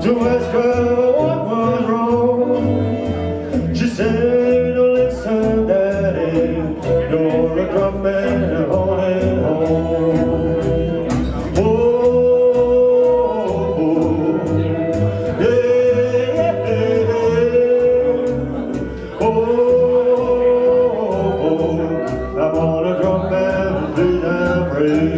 to ask her what was wrong. She said, "Oh, listen, Daddy, you're a drunk man and holding home." Oh, yeah, yeah, yeah. Oh, I'm on a drunk man and please and pray.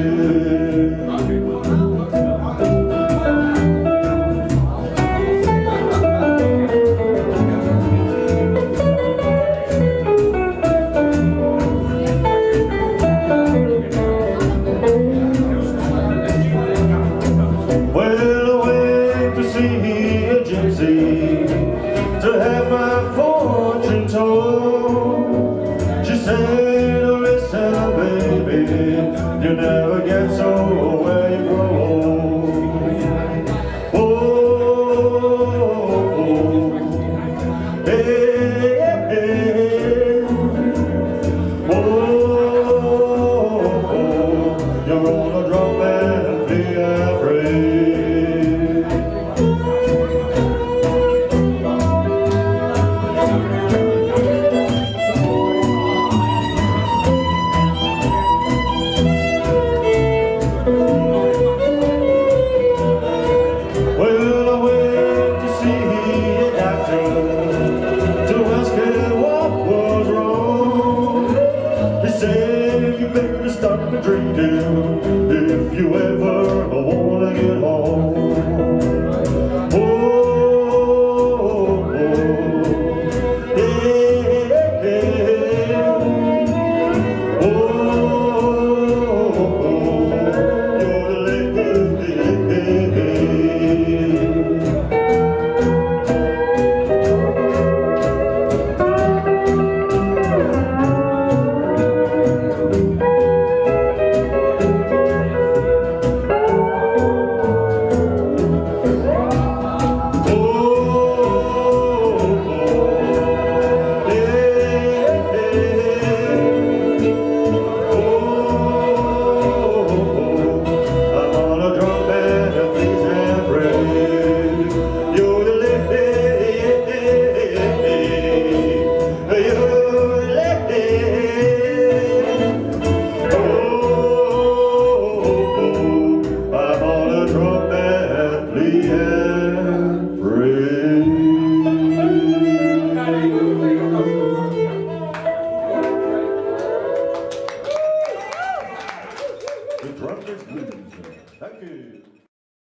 To have my fortune told. She said, "Oh, listen, baby, you never get so where you grow old." Oh, hey, hey. Oh, you're on a drunk man and be afraid. You better stop the drinking if you ever wanna get home.